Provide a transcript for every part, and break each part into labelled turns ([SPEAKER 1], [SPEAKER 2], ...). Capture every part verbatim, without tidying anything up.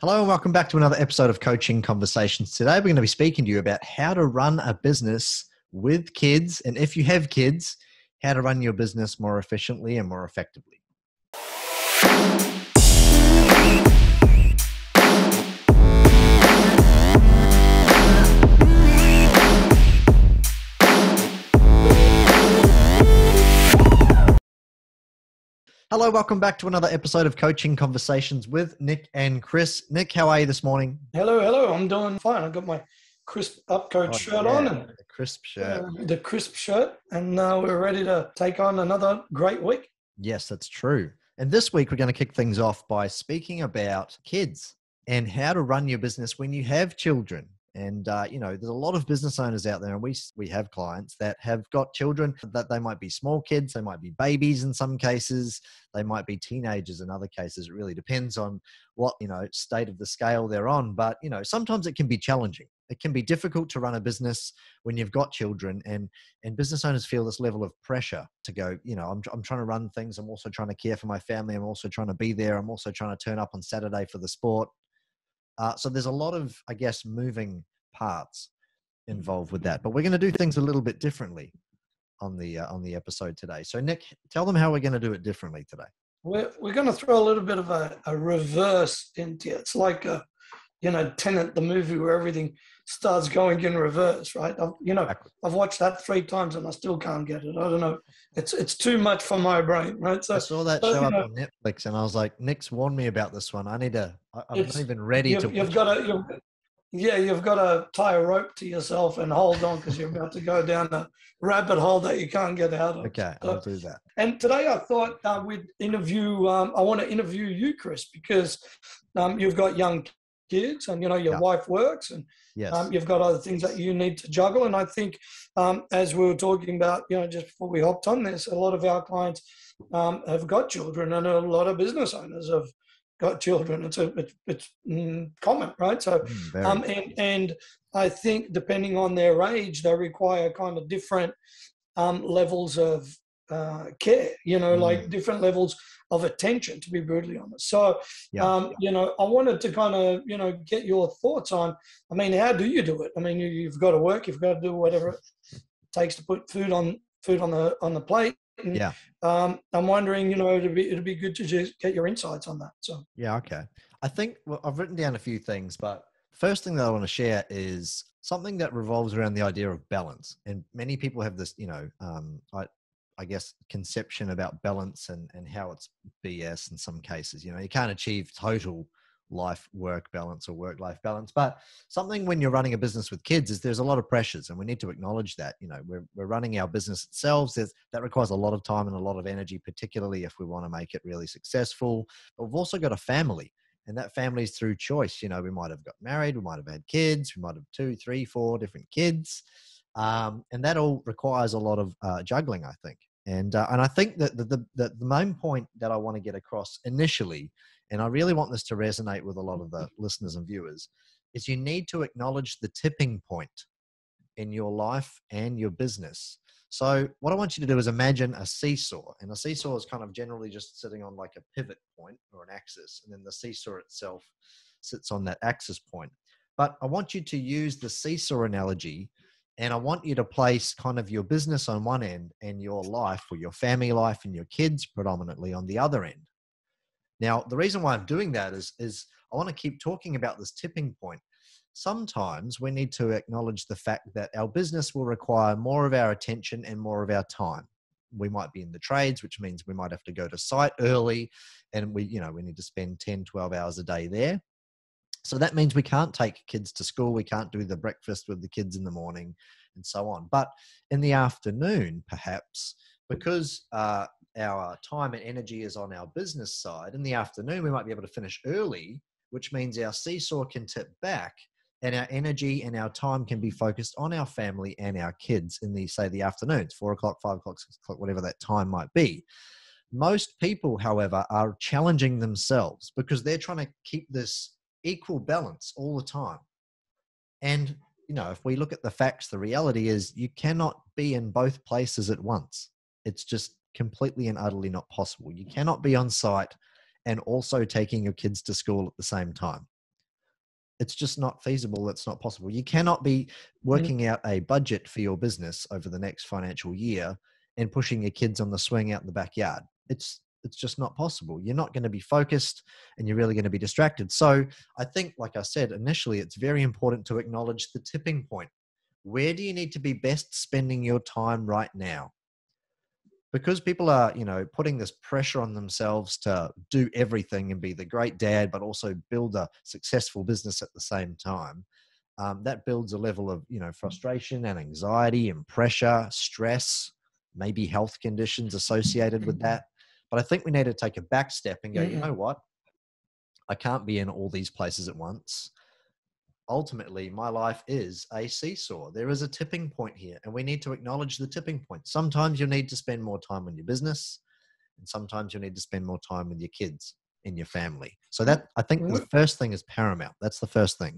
[SPEAKER 1] Hello and welcome back to another episode of Coaching Conversations. Today we're going to be speaking to you about how to run a business with kids, and if you have kids, how to run your business more efficiently and more effectively. Hello, welcome back to another episode of Coaching Conversations with Nick and Chris. Nick, how are you this morning?
[SPEAKER 2] Hello, hello. I'm doing fine. I've got my crisp upcoat
[SPEAKER 1] Oh,
[SPEAKER 2] shirt
[SPEAKER 1] yeah,
[SPEAKER 2] on and
[SPEAKER 1] the crisp shirt.
[SPEAKER 2] uh, the crisp shirt, and uh, we're ready to take on another great week.
[SPEAKER 1] Yes, that's true. And this week we're going to kick things off by speaking about kids and how to run your business when you have children. And, uh, you know, there's a lot of business owners out there, and we we have clients that have got children that they might be small kids, they might be babies in some cases, they might be teenagers in other cases. It really depends on what, you know, state of the scale they're on. But, you know, sometimes it can be challenging. It can be difficult to run a business when you've got children, and and business owners feel this level of pressure to go, you know, I'm, I'm trying to run things. I'm also trying to care for my family. I'm also trying to be there. I'm also trying to turn up on Saturday for the sport. Uh, so there's a lot of, I guess, moving parts involved with that. But we're going to do things a little bit differently on the uh, on the episode today. So Nick, tell them how we're going to do it differently today.
[SPEAKER 2] We're we're going to throw a little bit of a, a reverse into it. It's like a, you know, Tenet, the movie where everything starts going in reverse, right? I've, you know, I've watched that three times and I still can't get it. I don't know. It's it's too much for my brain, right? So
[SPEAKER 1] I saw that
[SPEAKER 2] so,
[SPEAKER 1] show
[SPEAKER 2] you
[SPEAKER 1] up
[SPEAKER 2] know,
[SPEAKER 1] on Netflix, and I was like, Nick's warned me about this one. I need to. I, I'm not
[SPEAKER 2] it's
[SPEAKER 1] even ready
[SPEAKER 2] you've,
[SPEAKER 1] to.
[SPEAKER 2] you've
[SPEAKER 1] watch
[SPEAKER 2] got
[SPEAKER 1] it.
[SPEAKER 2] to you've, yeah, you've got to tie a rope to yourself and hold on because you're about to go down a rabbit hole that you can't get out of.
[SPEAKER 1] Okay,
[SPEAKER 2] So,
[SPEAKER 1] I'll do that.
[SPEAKER 2] and today I thought uh, we'd interview, um, I want to interview you, Chris, because um, you've got young kids and, you know, your
[SPEAKER 1] Yeah.
[SPEAKER 2] wife works and
[SPEAKER 1] Yes.
[SPEAKER 2] um, you've got other things that you need to juggle. And I think um, as we were talking about, you know, just before we hopped on this, a lot of our clients um, have got children and a lot of business owners have got children. It's a, it's, it's mm, common, right? So,
[SPEAKER 1] Mm, very.
[SPEAKER 2] um, and, and I think depending on their age, they require kind of different um, levels of uh, care, you know,
[SPEAKER 1] Mm.
[SPEAKER 2] like different levels of attention, to be brutally honest. So,
[SPEAKER 1] Yeah.
[SPEAKER 2] um, you know, I wanted to kind of, you know, get your thoughts on, I mean, how do you do it? I mean, you, you've got to work, you've got to do whatever it takes to put food on food on the on the plate. And,
[SPEAKER 1] Yeah.
[SPEAKER 2] um, I'm wondering, you know, it'd be it'd be good to just get your insights on that. So,
[SPEAKER 1] Yeah. Okay. I think well, I've written down a few things, but first thing that I want to share is something that revolves around the idea of balance. And many people have this, you know, um, I, I guess, conception about balance and, and how it's B S in some cases. You know, you can't achieve total life work balance or work life balance, but something when you're running a business with kids is there's a lot of pressures, and we need to acknowledge that. You know, we're, we're running our business itself. There's, that requires a lot of time and a lot of energy, particularly if we want to make it really successful. But we've also got a family, and that family is through choice. You know, we might have got married, we might have had kids, we might have two, three, four different kids. Um, and that all requires a lot of uh, juggling, I think. And uh, and I think that the, the, the main point that I want to get across initially, and I really want this to resonate with a lot of the listeners and viewers, is you need to acknowledge the tipping point in your life and your business. So what I want you to do is imagine a seesaw, and a seesaw is kind of generally just sitting on like a pivot point or an axis, and then the seesaw itself sits on that axis point. But I want you to use the seesaw analogy, and I want you to place kind of your business on one end and your life or your family life and your kids predominantly on the other end. Now, the reason why I'm doing that is, is I want to keep talking about this tipping point. Sometimes we need to acknowledge the fact that our business will require more of our attention and more of our time. We might be in the trades, which means we might have to go to site early, and we, you know, we need to spend ten, twelve hours a day there. So that means we can't take kids to school. We can't do the breakfast with the kids in the morning and so on. But in the afternoon, perhaps, because uh, our time and energy is on our business side, in the afternoon, we might be able to finish early, which means our seesaw can tip back and our energy and our time can be focused on our family and our kids in the, say, the afternoons, four o'clock, five o'clock, six o'clock, whatever that time might be. Most people, however, are challenging themselves because they're trying to keep this equal balance all the time. And, you know, if we look at the facts, the reality is you cannot be in both places at once. It's just completely and utterly not possible. You cannot be on site and also taking your kids to school at the same time. It's just not feasible. It's not possible. You cannot be working out a budget for your business over the next financial year and pushing your kids on the swing out in the backyard. It's it's just not possible. You're not going to be focused and you're really going to be distracted. So I think, like I said, initially, it's very important to acknowledge the tipping point. Where do you need to be best spending your time right now? Because people are, you know, putting this pressure on themselves to do everything and be the great dad, but also build a successful business at the same time. Um, that builds a level of, you know, frustration and anxiety and pressure, stress, maybe health conditions associated with that. But I think we need to take a back step and go, you know what? I can't be in all these places at once. Ultimately, my life is a seesaw. There is a tipping point here, and we need to acknowledge the tipping point. Sometimes you'll need to spend more time on your business, and sometimes you'll need to spend more time with your kids and your family. So that, I think, the first thing is paramount. That's the first thing.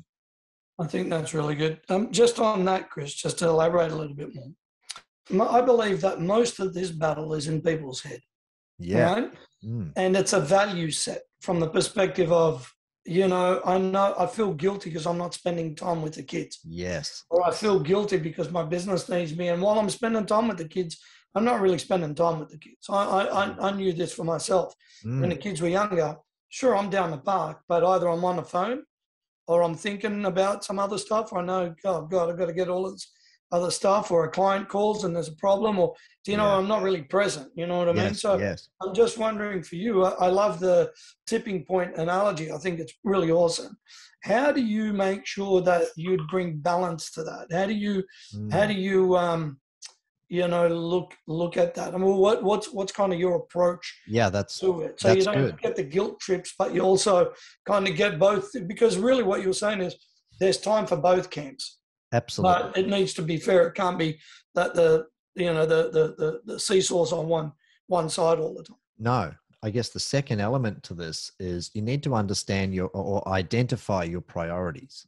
[SPEAKER 2] I think that's really good. Um, just on that, Chris, just to elaborate a little bit more, I believe that most of this battle is in people's head.
[SPEAKER 1] Yeah.
[SPEAKER 2] Right?
[SPEAKER 1] Mm.
[SPEAKER 2] And it's a value set from the perspective of, you know, I know I feel guilty because I'm not spending time with the kids.
[SPEAKER 1] Yes.
[SPEAKER 2] Or I feel guilty because my business needs me. And while I'm spending time with the kids, I'm not really spending time with the kids. I I, I knew this for myself. Mm. When the kids were younger, sure, I'm down the park, but either I'm on the phone or I'm thinking about some other stuff. I know, oh, God, I've got to get all this other stuff, or a client calls and there's a problem, or, you know, yeah. I'm not really present. You know what I
[SPEAKER 1] yes,
[SPEAKER 2] mean? So
[SPEAKER 1] yes.
[SPEAKER 2] I'm just wondering for you, I, I love the tipping point analogy. I think it's really awesome. How do you make sure that you'd bring balance to that? How do you, mm. how do you, um, you know, look look at that? I mean, what what's what's kind of your approach?
[SPEAKER 1] Yeah, that's
[SPEAKER 2] to it. So
[SPEAKER 1] that's
[SPEAKER 2] you don't
[SPEAKER 1] good.
[SPEAKER 2] get the guilt trips, but you also kind of get both, because really what you're saying is there's time for both camps.
[SPEAKER 1] Absolutely.
[SPEAKER 2] But it needs to be fair. It can't be that the you know the the the, the seesaw's on one one side all the time.
[SPEAKER 1] No. I guess the second element to this is you need to understand your or identify your priorities.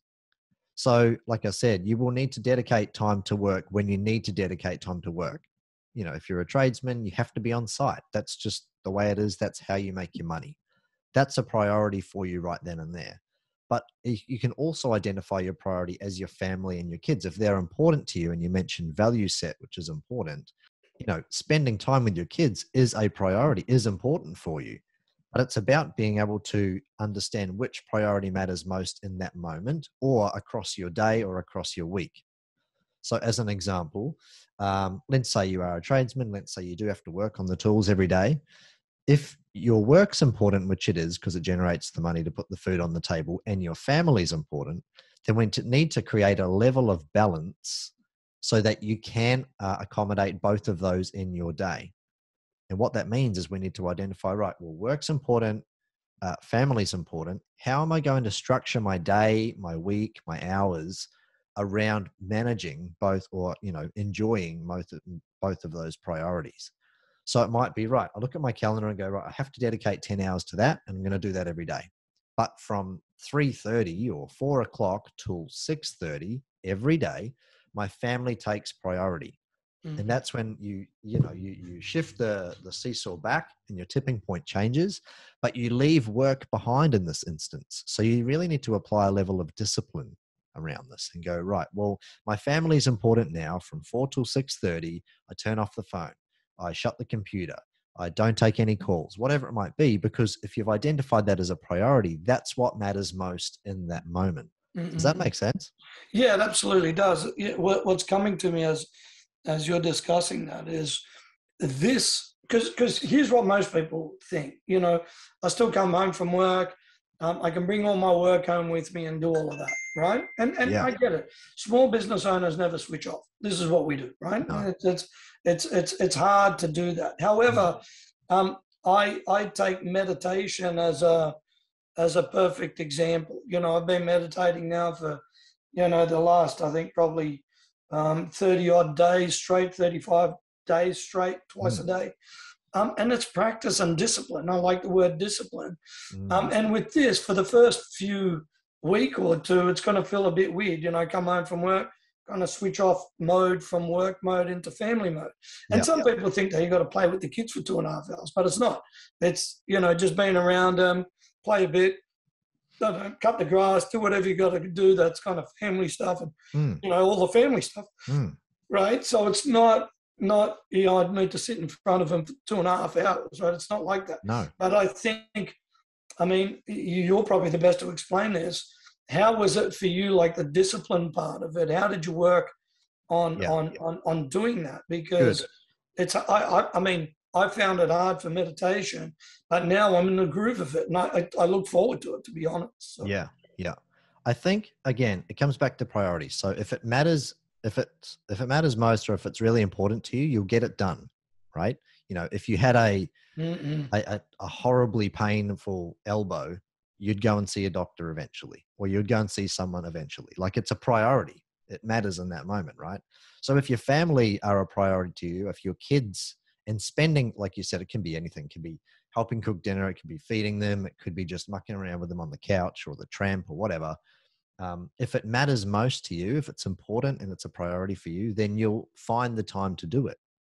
[SPEAKER 1] So, like I said, you will need to dedicate time to work when you need to dedicate time to work. You know, if you're a tradesman, you have to be on site. That's just the way it is. That's how you make your money. That's a priority for you right then and there. But you can also identify your priority as your family and your kids. If they're important to you, and you mentioned value set, which is important, you know, spending time with your kids is a priority, is important for you. But it's about being able to understand which priority matters most in that moment, or across your day or across your week. So as an example, um, let's say you are a tradesman. Let's say you do have to work on the tools every day. If your work's important, which it is because it generates the money to put the food on the table, and your family's important, then we need to create a level of balance so that you can uh, accommodate both of those in your day. And what that means is we need to identify, right, well, work's important, uh, family's important. How am I going to structure my day, my week, my hours around managing both, or, you know, enjoying both, both of those priorities? So it might be, right, I look at my calendar and go, right, I have to dedicate ten hours to that, and I'm going to do that every day. But from three thirty or four o'clock till six thirty every day, my family takes priority. Mm-hmm. And that's when you, you know, you, you shift the, the seesaw back and your tipping point changes, but you leave work behind in this instance. So you really need to apply a level of discipline around this and go, right, well, my family is important now. From four till six thirty, I turn off the phone. I shut the computer. I don't take any calls, whatever it might be, because if you've identified that as a priority, that's what matters most in that moment. Mm-hmm. Does that make sense?
[SPEAKER 2] Yeah, it absolutely does. What's coming to me as as you're discussing that is this, because because here's what most people think. You know, I still come home from work. Um, I can bring all my work home with me and do all of that, right? And and yeah. I get it. Small business owners never switch off. This is what we do, right? No. It's, it's it's it's it's hard to do that. However, um, I I take meditation as a as a perfect example. You know, I've been meditating now for, you know, the last, I think probably um, thirty odd days straight, thirty-five days straight, twice mm. a day. Um, and it's practice and discipline. I like the word discipline. Mm. Um, and with this, for the first few week or two, it's going to feel a bit weird. You know, come home from work, kind of switch off mode from work mode into family mode. And yep, some yep. people think that you got to play with the kids for two and a half hours, but it's not. It's, you know, just being around them, play a bit, I don't know, cut the grass, do whatever you got to do. That's kind of family stuff, and
[SPEAKER 1] Mm.
[SPEAKER 2] you know, all the family stuff,
[SPEAKER 1] Mm.
[SPEAKER 2] right? So it's not not you know, I'd need to sit in front of him for two and a half hours, right? It's not like that.
[SPEAKER 1] No.
[SPEAKER 2] But I think, I mean, you're probably the best to explain this. How was it for you, like the discipline part of it? How did you work on
[SPEAKER 1] Yeah.
[SPEAKER 2] on on on doing that? Because
[SPEAKER 1] Good.
[SPEAKER 2] it's I, I I mean I found it hard for meditation, but now I'm in the groove of it, and I I, I look forward to it, to be honest. So.
[SPEAKER 1] Yeah. Yeah. I think again, it comes back to priorities. So if it matters, if it's if it matters most, or if it's really important to you, you'll get it done, right? You know, if you had a
[SPEAKER 2] Mm-mm.
[SPEAKER 1] a, a horribly painful elbow, you'd go and see a doctor eventually, or you'd go and see someone eventually. Like it's a priority. It matters in that moment, right? So if your family are a priority to you, if your kids and spending, like you said, it can be anything. It can be helping cook dinner. It could be feeding them. It could be just mucking around with them on the couch or the tramp or whatever. Um, if it matters most to you, if it's important and it's a priority for you, then you'll find the time to do it.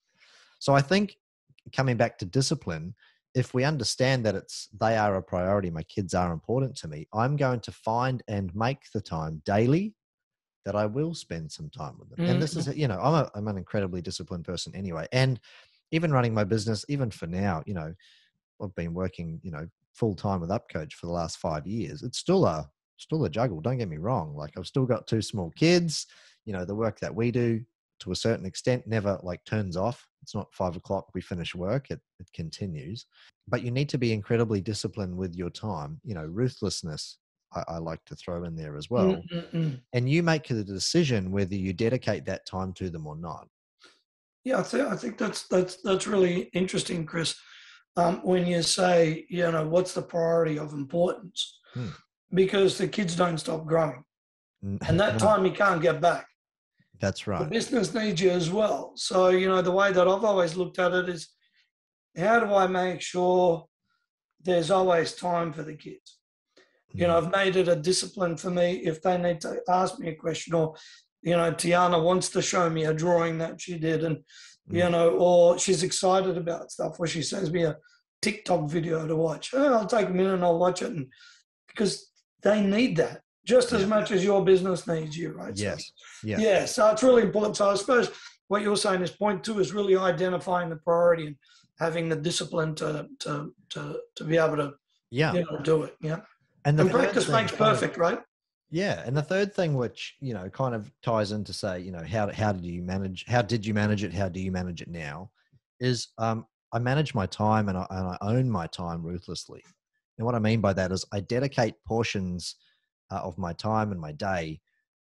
[SPEAKER 1] So I think coming back to discipline, if we understand that it's they are a priority, my kids are important to me, I'm going to find and make the time daily that I will spend some time with them. And this is, you know, I'm a, I'm an incredibly disciplined person anyway. And even running my business, even for now, you know, I've been working, you know, full time with UpCoach for the last five years. It's still a, still a juggle. Don't get me wrong. Like I've still got two small kids, you know, the work that we do to a certain extent never like turns off. It's not five o'clock, we finish work. It, it continues, but you need to be incredibly disciplined with your time. You know, ruthlessness, I, I like to throw in there as well.
[SPEAKER 2] Mm-mm.
[SPEAKER 1] And you make the decision whether you dedicate that time to them or not.
[SPEAKER 2] Yeah, I think I think that's that's that's really interesting, Chris. Um, when you say, you know, what's the priority of importance?
[SPEAKER 1] Hmm.
[SPEAKER 2] Because the kids don't stop growing, and that
[SPEAKER 1] No,
[SPEAKER 2] time you can't get back.
[SPEAKER 1] that's
[SPEAKER 2] The
[SPEAKER 1] right.
[SPEAKER 2] business needs you as well. So, you know, the way that I've always looked at it is, how do I make sure there's always time for the kids? You know,
[SPEAKER 1] Mm.
[SPEAKER 2] I've made it a discipline for me. If they need to ask me a question, or, you know, Tiana wants to show me a drawing that she did, and, you
[SPEAKER 1] Mm.
[SPEAKER 2] know, or she's excited about stuff, or she sends me a TikTok video to watch. Oh, I'll take a minute and I'll watch it. And because they need that just as
[SPEAKER 1] Yeah.
[SPEAKER 2] much as your business needs you, right?
[SPEAKER 1] Yes.
[SPEAKER 2] So,
[SPEAKER 1] Yeah.
[SPEAKER 2] yeah. So it's really important. So I suppose what you're saying is point two is really identifying the priority and having the discipline to to to to be able to
[SPEAKER 1] Yeah.
[SPEAKER 2] you know do it. Yeah.
[SPEAKER 1] And the
[SPEAKER 2] And
[SPEAKER 1] third
[SPEAKER 2] practice
[SPEAKER 1] thing
[SPEAKER 2] makes
[SPEAKER 1] kind of-
[SPEAKER 2] perfect, right?
[SPEAKER 1] yeah. And the third thing, which, you know, kind of ties into say, you know, how, how did you manage, how did you manage it? How do you manage it now? Is um, I manage my time and I, and I own my time ruthlessly. And what I mean by that is I dedicate portions uh, of my time and my day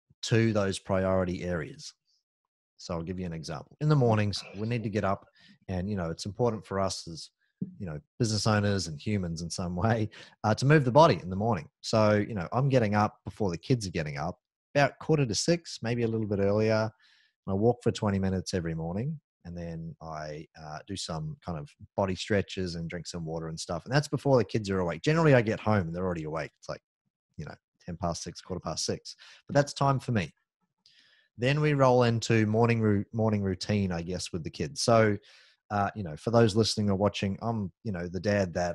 [SPEAKER 1] to those priority areas. So I'll give you an example. In the mornings, we need to get up and, you know, it's important for us as, you know, business owners and humans in some way uh, to move the body in the morning. So, you know, I'm getting up before the kids are getting up, about quarter to six, maybe a little bit earlier. I walk for twenty minutes every morning. And then I uh, do some kind of body stretches and drink some water and stuff. And that's before the kids are awake. Generally, I get home and they're already awake. It's like, you know, ten past six, quarter past six. But that's time for me. Then we roll into morning morning routine, I guess, with the kids. So, uh, you know, for those listening or watching, I'm, you know, the dad that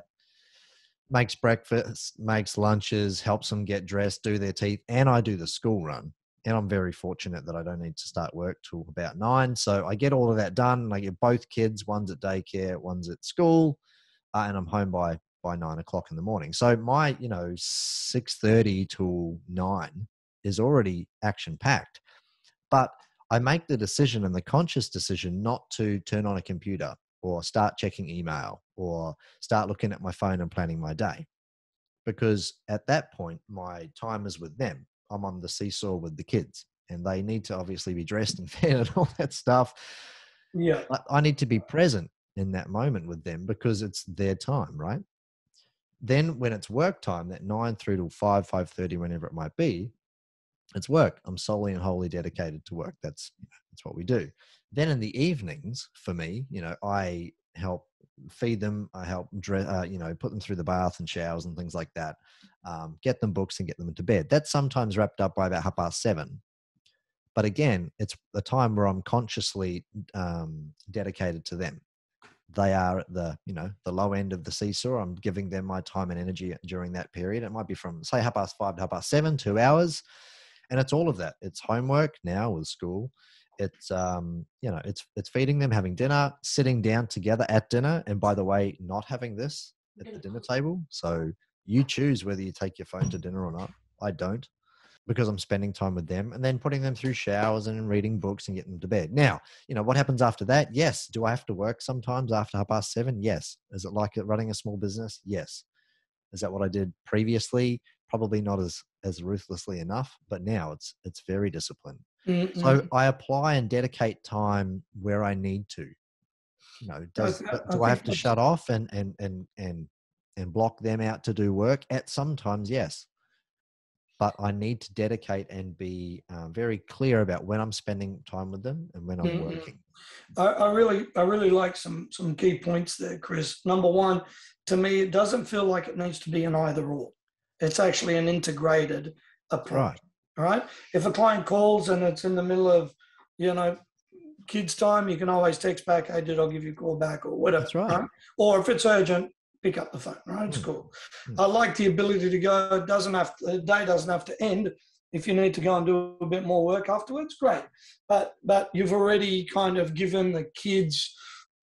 [SPEAKER 1] makes breakfast, makes lunches, helps them get dressed, do their teeth, and I do the school run. And I'm very fortunate that I don't need to start work till about nine. So I get all of that done. And I get both kids, one's at daycare, one's at school, uh, and I'm home by by nine o'clock in the morning. So my, you know, six thirty till nine is already action packed. But I make the decision and the conscious decision not to turn on a computer or start checking email or start looking at my phone and planning my day. Because at that point, my time is with them. I'm on the seesaw with the kids and they need to obviously be dressed and fed and all that stuff.
[SPEAKER 2] Yeah.
[SPEAKER 1] But I need to be present in that moment with them because it's their time, right? Then when it's work time, that nine through till five, five thirty, whenever it might be, it's work. I'm solely and wholly dedicated to work. That's that's what we do. Then in the evenings, for me, you know, I help feed them. I help dress, uh, you know, put them through the bath and showers and things like that. Um, get them books and get them into bed. That's sometimes wrapped up by about half past seven. But again, it's the time where I'm consciously um, dedicated to them. they are at the, you know, the low end of the seesaw. I'm giving them my time and energy during that period. It might be from, say, half past five to half past seven, two hours. And it's all of that. It's homework now with school. It's, um, you know, it's, it's feeding them, having dinner, sitting down together at dinner. And by the way, not having this at the dinner table. So you choose whether you take your phone to dinner or not. I don't, because I'm spending time with them, and then putting them through showers and reading books and getting them to bed. Now, you know, what happens after that? Yes. Do I have to work sometimes after half past seven? Yes. Is it like running a small business? Yes. Is that what I did previously? Probably not as, as ruthlessly enough, but now it's, it's very disciplined. Mm-hmm. So I apply and dedicate time where I need to. You know, does, I, I do I have to shut off and, and, and, and, and block them out to do work? At sometimes, yes. But I need to dedicate and be uh, very clear about when I'm spending time with them and when I'm mm-hmm. working.
[SPEAKER 2] I, I really, I really like some some key points there, Chris. Number one, to me, it doesn't feel like it needs to be an either or. It's actually an integrated approach. Right. All right. If a client calls and it's in the middle of, you know, kids' time, you can always text back, "Hey, did I give you a call back?" or whatever.
[SPEAKER 1] That's right.
[SPEAKER 2] right? Or if it's urgent, pick up the phone, right? It's mm. cool. Mm. I like the ability to go. It doesn't have to, the day doesn't have to end. If you need to go and do a bit more work afterwards, great. But but you've already kind of given the kids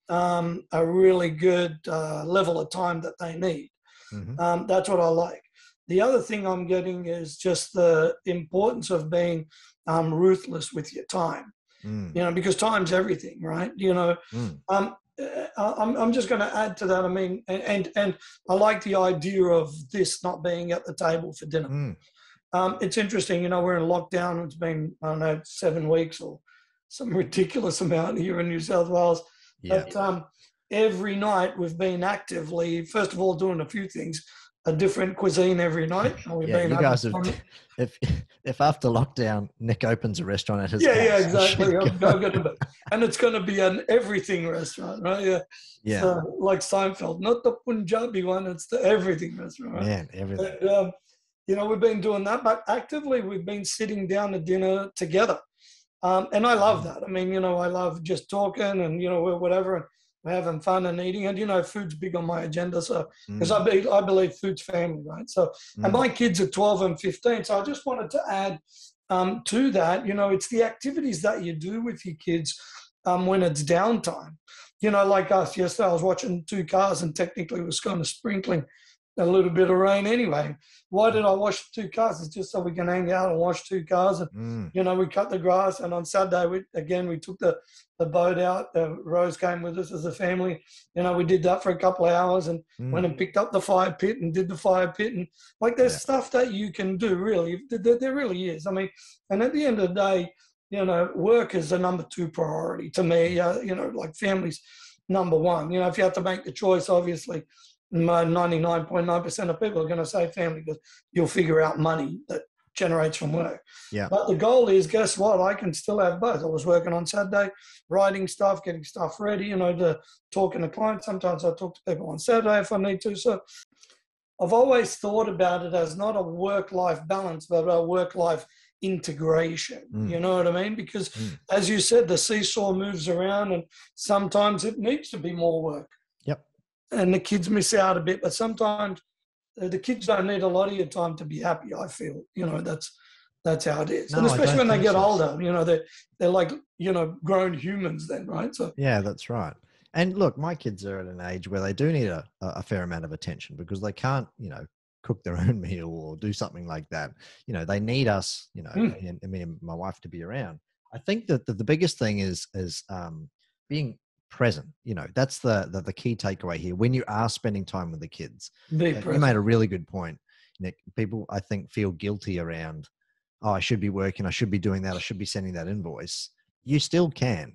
[SPEAKER 2] um, a really good uh, level of time that they need. Mm-hmm. Um, that's what I like. The other thing I'm getting is just the importance of being um, ruthless with your time. Mm. You know, because time's everything, right? You know, mm. um, Uh, I'm, I'm just going to add to that. I mean, and and I like the idea of this not being at the table for dinner. Mm. Um, it's interesting, you know, we're in lockdown. It's been, I don't know, seven weeks or some ridiculous amount here in New South Wales. Yeah. But um, every night we've been actively, first of all, doing a few things, a different cuisine every night. We've
[SPEAKER 1] yeah,
[SPEAKER 2] been
[SPEAKER 1] you guys have, if if after lockdown Nick opens a restaurant at his
[SPEAKER 2] yeah,
[SPEAKER 1] house,
[SPEAKER 2] yeah, exactly. I'm, I'm gonna be, and it's going to be an everything restaurant, right? Yeah,
[SPEAKER 1] yeah,
[SPEAKER 2] so, like Seinfeld, not the Punjabi one, it's the everything restaurant. Right?
[SPEAKER 1] Man, everything.
[SPEAKER 2] But, um, you know, we've been doing that, but actively we've been sitting down to dinner together, um, and I love that. I mean, you know, I love just talking and you know whatever. And, we're having fun and eating, and you know, food's big on my agenda. So, because mm. I, be, I believe food's family, right? So, mm. and my kids are twelve and fifteen. So, I just wanted to add um, to that. You know, it's the activities that you do with your kids um, when it's downtime. You know, like us yesterday, I was watching two cars, and technically it was kind of sprinkling a little bit of rain anyway. Why did I wash two cars? It's just so we can hang out and wash two cars. And, mm. you know, we cut the grass. And on Saturday, we, again, we took the, the boat out. Uh, Rose came with us as a family. You know, we did that for a couple of hours and mm. went and picked up the fire pit and did the fire pit. And, like, there's yeah. stuff that you can do, really. There, there really is. I mean, and at the end of the day, you know, work is the number two priority to me. Uh, you know, like family's number one. You know, if you have to make the choice, obviously, ninety-nine point nine percent of people are going to say family because you'll figure out money that generates from work.
[SPEAKER 1] Yeah.
[SPEAKER 2] But the goal is, guess what? I can still have both. I was working on Saturday, writing stuff, getting stuff ready, you know, to talking to clients. Sometimes I talk to people on Saturday if I need to. So I've always thought about it as not a work-life balance, but a work-life integration. Mm. You know what I mean? Because mm. as you said, the seesaw moves around and sometimes it needs to be more work.
[SPEAKER 1] Yep.
[SPEAKER 2] And the kids miss out a bit, but sometimes the kids don't need a lot of your time to be happy, I feel. You know, that's that's how it is. No, and especially when they get so. older, you know, they're, they're like, you know, grown humans then, right? So
[SPEAKER 1] yeah, that's right. And look, my kids are at an age where they do need a, a fair amount of attention because they can't, you know, cook their own meal or do something like that. You know, they need us, you know, mm. and, and me and my wife to be around. I think that the, the biggest thing is, is um, being present. You know, that's the, the the key takeaway here. When you are spending time with the kids, you made a really good point, Nick. People, I think, feel guilty around, oh, I should be working, I should be doing that, I should be sending that invoice. You still can.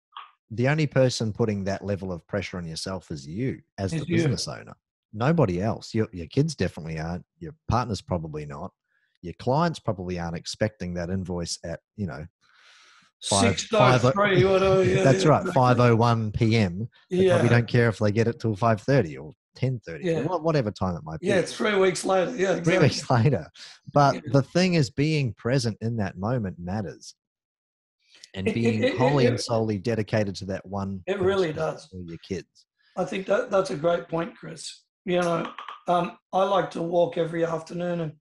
[SPEAKER 1] The only person putting that level of pressure on yourself is you as the business owner. Nobody else. Your, your kids definitely aren't. Your partner's probably not. Your clients probably aren't expecting that invoice at, you know,
[SPEAKER 2] Five, Six five, three, whatever, yeah,
[SPEAKER 1] that's
[SPEAKER 2] yeah,
[SPEAKER 1] right,
[SPEAKER 2] exactly.
[SPEAKER 1] five oh one p.m. They
[SPEAKER 2] yeah.
[SPEAKER 1] probably don't care if they get it till five thirty or ten thirty yeah. or whatever time it might be.
[SPEAKER 2] Yeah, it's three weeks later. Yeah, exactly.
[SPEAKER 1] Three weeks later. But yeah. the thing is, being present in that moment matters. And
[SPEAKER 2] it,
[SPEAKER 1] being
[SPEAKER 2] it, it,
[SPEAKER 1] wholly
[SPEAKER 2] it,
[SPEAKER 1] and solely dedicated to that one.
[SPEAKER 2] It really does.
[SPEAKER 1] Or your kids.
[SPEAKER 2] I think that that's a great point, Chris. You know, um, I like to walk every afternoon and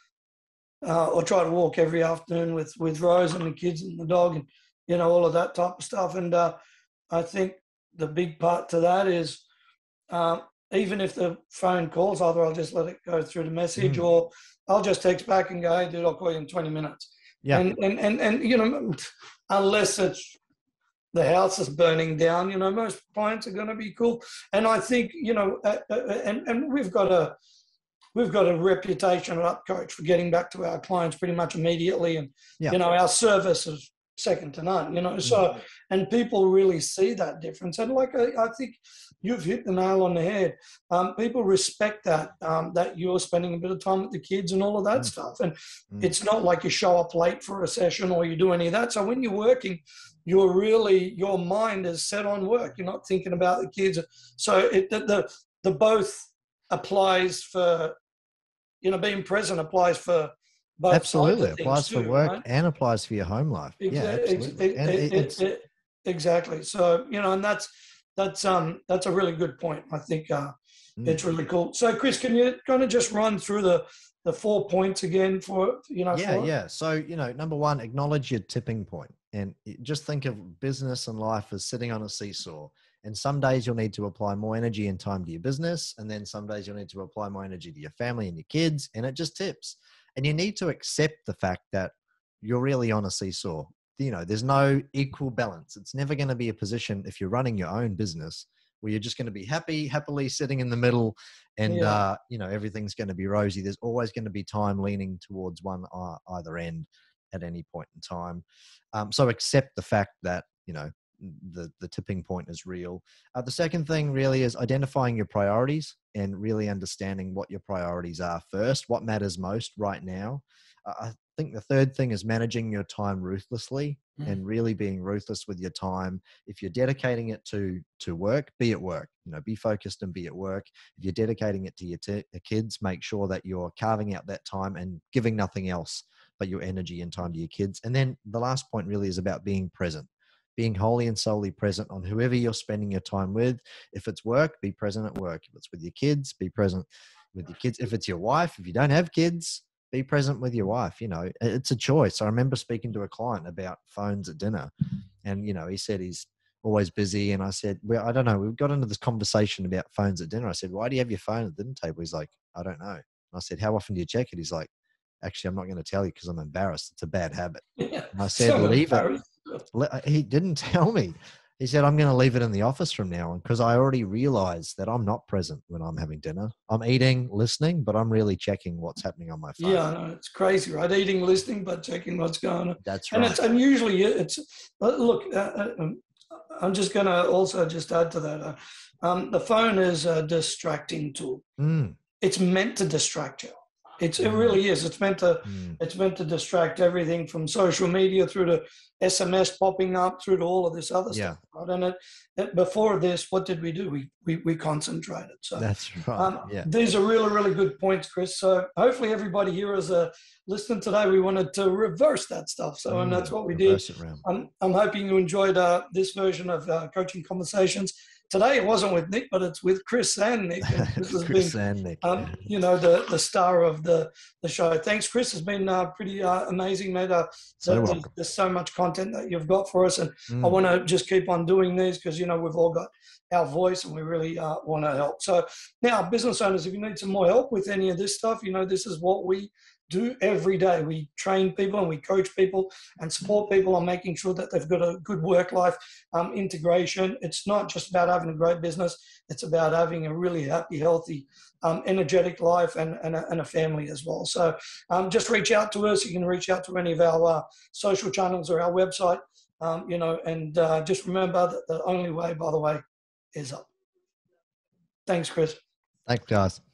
[SPEAKER 2] uh, or try to walk every afternoon with, with Rose and the kids and the dog and, you know, all of that type of stuff. And uh, I think the big part to that is uh, even if the phone calls, either I'll just let it go through the message mm. or I'll just text back and go, hey, dude, I'll call you in twenty minutes. Yeah. And, and, and, and, you know, unless it's the house is burning down, you know, most clients are going to be cool. And I think, you know, uh, uh, and, and we've got a, we've got a reputation at UpCoach for getting back to our clients pretty much immediately. And, yeah. you know, our service is second to none, you know, so, mm. and people really see that difference. And like, I, I think you've hit the nail on the head. Um, people respect that, um, that you're spending a bit of time with the kids and all of that mm. stuff. And mm. it's not like you show up late for a session or you do any of that. So when you're working, you're really, your mind is set on work. You're not thinking about the kids. So it, the, the, the both applies for, you know, being present applies for both.
[SPEAKER 1] Absolutely. Applies for too, work right? and applies for your home life. Exactly. Yeah, absolutely.
[SPEAKER 2] It, it, it, it, exactly. So, you know, and that's, that's, um, that's a really good point. I think uh, mm. it's really cool. So Chris, can you kind of just run through the, the four points again for, you know?
[SPEAKER 1] Yeah.
[SPEAKER 2] For
[SPEAKER 1] yeah. So, you know, number one, acknowledge your tipping point. And just think of business and life as sitting on a seesaw. And some days you'll need to apply more energy and time to your business. And then some days you'll need to apply more energy to your family and your kids. And it just tips. And you need to accept the fact that you're really on a seesaw. You know, there's no equal balance. It's never going to be a position if you're running your own business where you're just going to be happy, happily sitting in the middle and, yeah. uh, you know, everything's going to be rosy. There's always going to be time leaning towards one uh, either end at any point in time. Um, so accept the fact that, you know, the, the tipping point is real. Uh, the second thing really is identifying your priorities and really understanding what your priorities are first, what matters most right now. Uh, I think the third thing is managing your time ruthlessly mm. and really being ruthless with your time. If you're dedicating it to, to work, be at work, you know, be focused and be at work. If you're dedicating it to your t- kids, make sure that you're carving out that time and giving nothing else but your energy and time to your kids. And then the last point really is about being present, being wholly and solely present on whoever you're spending your time with. If it's work, be present at work. If it's with your kids, be present with your kids. If it's your wife, if you don't have kids, be present with your wife. You know, it's a choice. I remember speaking to a client about phones at dinner and, you know, he said he's always busy. And I said, well, I don't know. We got into this conversation about phones at dinner. I said, why do you have your phone at the dinner table? He's like, I don't know. And I said, how often do you check it? He's like, actually, I'm not going to tell you because I'm embarrassed. It's a bad habit.
[SPEAKER 2] Yeah,
[SPEAKER 1] and I said, so leave it. He didn't tell me. He said, I'm going to leave it in the office from now on because I already realized that I'm not present when I'm having dinner. I'm eating, listening, but I'm really checking what's happening on my phone.
[SPEAKER 2] Yeah, no, it's crazy, right? Eating, listening, but checking what's going on.
[SPEAKER 1] That's
[SPEAKER 2] and
[SPEAKER 1] right.
[SPEAKER 2] It's, and usually it's, look, uh, I'm just going to also just add to that. Uh, um, the phone is a distracting tool.
[SPEAKER 1] Mm.
[SPEAKER 2] It's meant to distract you. It's, it really is. It's meant to, mm. it's meant to distract everything from social media through to S M S popping up through to all of this other
[SPEAKER 1] yeah.
[SPEAKER 2] stuff. Right? And it, it, before this, what did we do? We, we, we concentrated. So
[SPEAKER 1] that's right.
[SPEAKER 2] Um,
[SPEAKER 1] yeah.
[SPEAKER 2] These are really, really good points, Chris. So hopefully everybody here is uh, listening today. We wanted to reverse that stuff. So, mm, and that's what we did. I'm, I'm hoping you enjoyed uh, this version of uh, Coaching Conversations. Today it wasn't with Nick, but it's with Chris and Nick. And Chris has
[SPEAKER 1] Chris
[SPEAKER 2] been,
[SPEAKER 1] and Nick.
[SPEAKER 2] Um, you know, the, the star of the, the show. Thanks, Chris. It's been uh, pretty uh, amazing, mate. Uh,
[SPEAKER 1] so
[SPEAKER 2] there's, there's so much content that you've got for us. And
[SPEAKER 1] mm.
[SPEAKER 2] I want to just keep on doing these because, you know, we've all got our voice and we really uh, want to help. So now, business owners, if you need some more help with any of this stuff, you know, this is what we do every day. We train people and we coach people and support people on making sure that they've got a good work-life um, integration. It's not just about having a great business. It's about having a really happy, healthy, um, energetic life and, and, a, and a family as well. So um, just reach out to us. You can reach out to any of our uh, social channels or our website, um, you know, and uh, just remember that the only way, by the way, is up. Thanks, Chris.
[SPEAKER 1] Thanks, guys.